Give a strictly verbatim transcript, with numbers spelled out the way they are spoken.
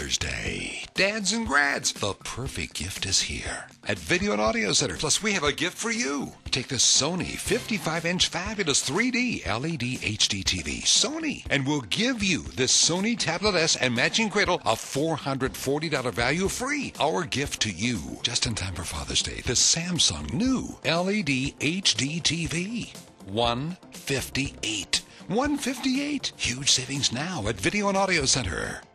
Father's Day. Dads and grads, the perfect gift is here at Video and Audio Center. Plus, we have a gift for you. Take the Sony fifty-five inch fabulous three D L E D H D T V, Sony, and we'll give you this Sony Tablet S and matching cradle, a four hundred forty dollars value free. Our gift to you, just in time for Father's Day, the Samsung new L E D H D T V. one fifty-eight. one fifty-eight. Huge savings now at Video and Audio Center.